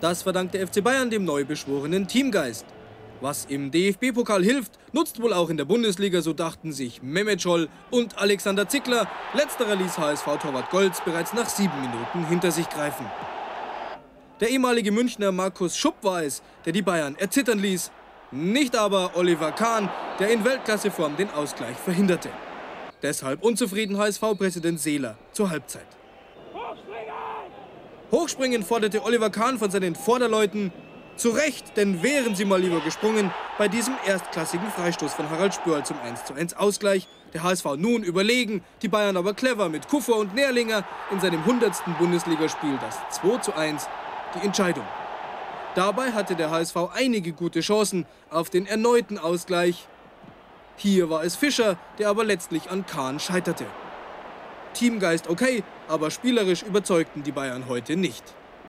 Das verdankt der FC Bayern dem neu beschworenen Teamgeist. Was im DFB-Pokal hilft, nutzt wohl auch in der Bundesliga, so dachten sich Mehmet Scholl und Alexander Zickler. Letzterer ließ HSV-Torwart Golz bereits nach 7 Minuten hinter sich greifen. Der ehemalige Münchner Markus Schupp war es, der die Bayern erzittern ließ. Nicht aber Oliver Kahn, der in Weltklasseform den Ausgleich verhinderte. Deshalb unzufrieden HSV-Präsident Seeler zur Halbzeit. Hochspringen forderte Oliver Kahn von seinen Vorderleuten. Zu Recht, denn wären sie mal lieber gesprungen bei diesem erstklassigen Freistoß von Harald Spörl zum 1:1 Ausgleich. Der HSV nun überlegen, die Bayern aber clever mit Kuffer und Nährlinger in seinem 100. Bundesligaspiel das 2:1, die Entscheidung. Dabei hatte der HSV einige gute Chancen auf den erneuten Ausgleich. Hier war es Fischer, der aber letztlich an Kahn scheiterte. Teamgeist okay, aber spielerisch überzeugten die Bayern heute nicht.